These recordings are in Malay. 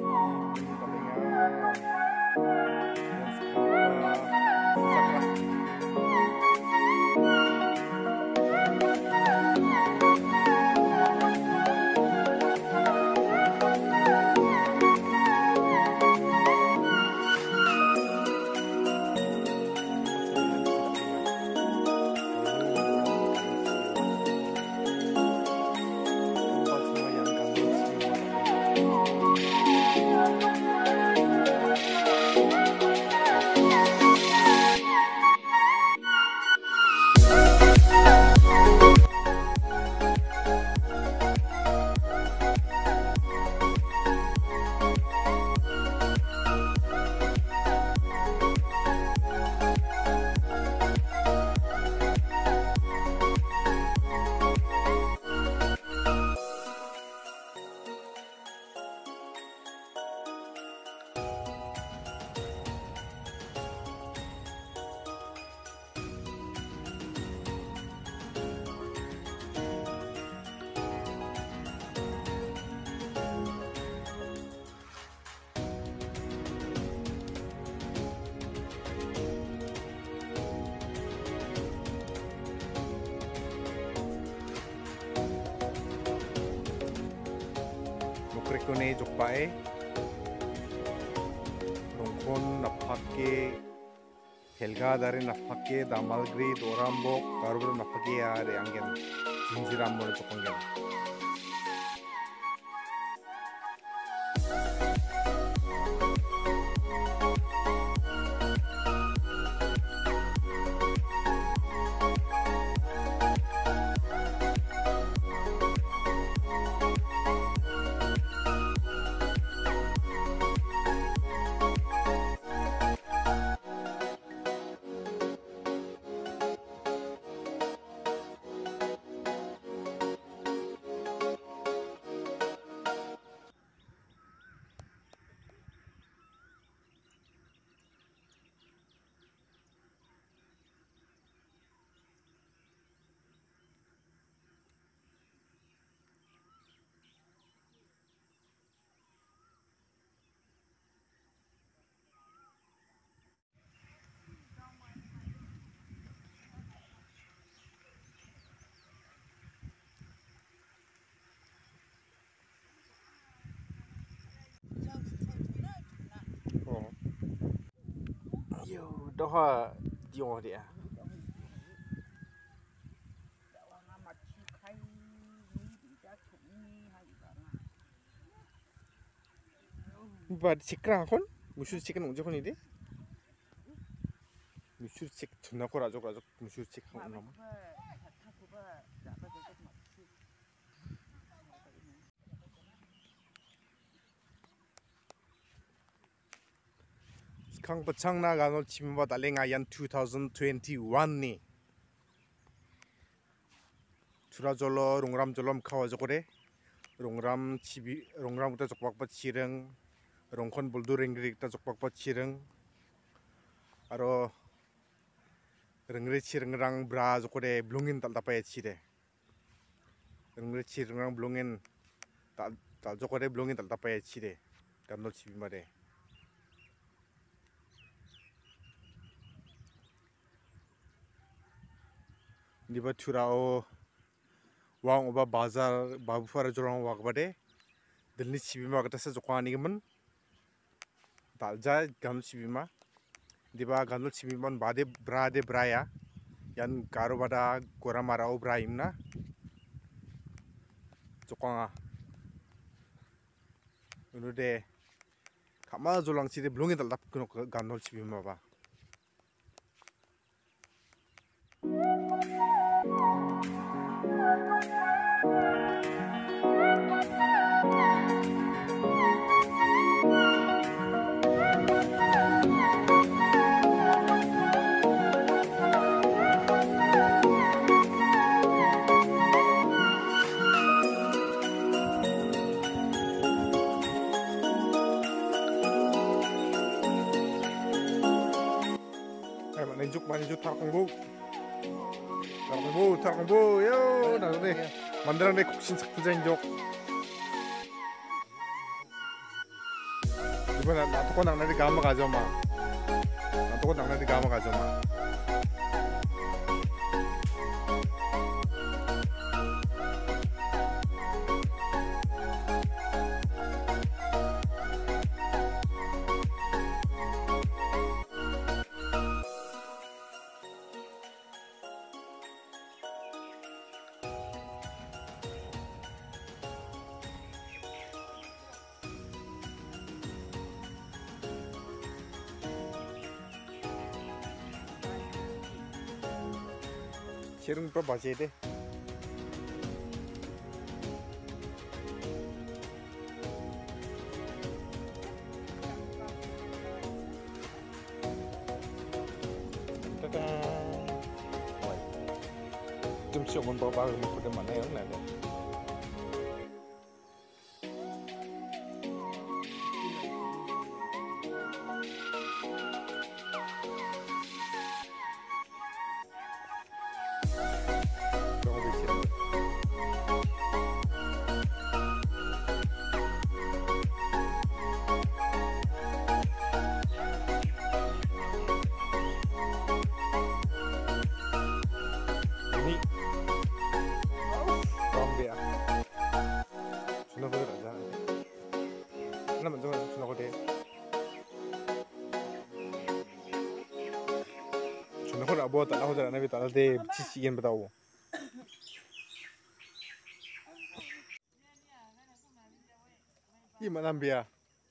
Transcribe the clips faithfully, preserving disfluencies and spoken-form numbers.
Rekone jokpae rongkon napake helga dari napake damalgri dorambok garubro napake are anggen jinjiram mo jokonggen doha diong dia bad sikra kon musul chicken ungjo kon ide musul chik thuna ko rajok rajok musul chik khang nam Kang pachang na ganol chimba daling ayan twenty twenty-one ni Chura jolo rongram jolom khawa jokore rongram chibi rongram ta jokpak pa chireng rongkon buldu ringri ta jokpak pa chireng aro rengri chireng rang bra jokore blungin tal tapai chire rengri chireng rang blungin tal tal jokore blungin tal tapai chire ganol chibi mare Diba turao wang oba bazar babu fara jorang wak bade dilni chibima kata sa jokwani gemen dalja ganol chibima diba ganol chibima bade brade braya yan karo bada gora marao braimna jokwanga unude kama jolang chide blungin daldap kuno ganol chibima ba Manjuk manjuk tarkongbo tarkongbo tarkongbo yo 나네 만들어내 곡신 삭부자 인족 이번 나 토코 낭나리 가마 가져 마. 나 토코 낭나리 가마 가져 마. Cirung pro baje deh. Tada. Oi. Jom siok mon bawa baru pada mana yang nak deh. Ini Bom dia Sudah boleh tak jalan Kenapa macam mana sudah boleh Sudah boleh buat tak tahu jalan Nabi tak ada cician bertahu Ini mana dia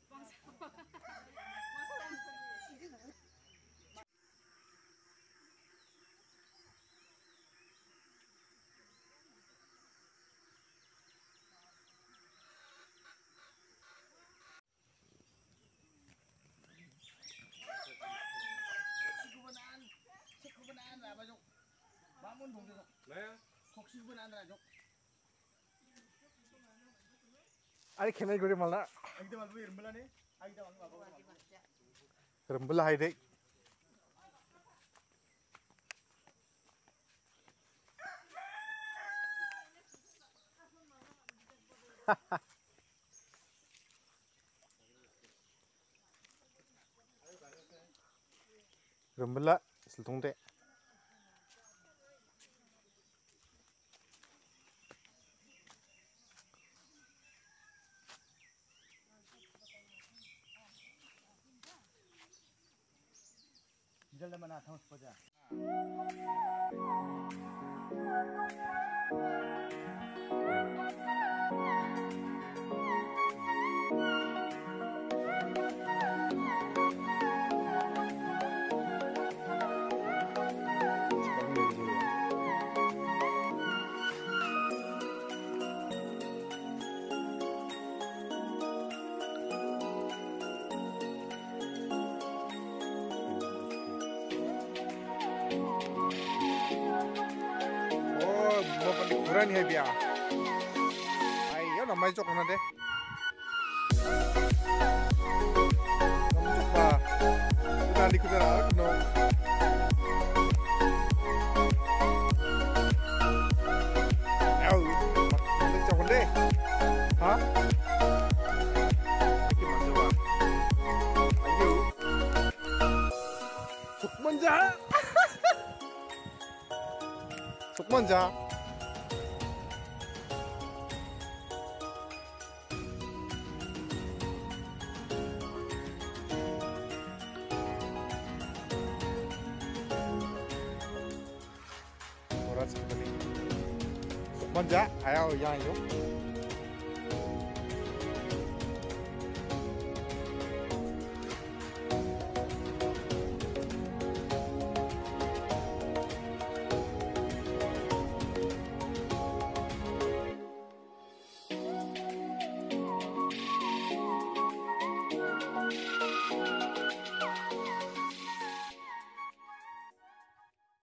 Bangun dong besok. Nah, fokus benar aja. Ada kenal gue malah. Aida malu rembelah nih. Aida malu apa? Rembelah aida. Rembelah seltung deh. Jalan mana tahu saja. Mau pergi kuran ya biar. Ayo namanya cok mana deh. Kamu coba. Kita di kuda lagi no. Ayo, mana cok deh. Hah? Gimana coba? Ayo. Cok manja. Cok manja. Seperti ini. Manja, ayo yang itu.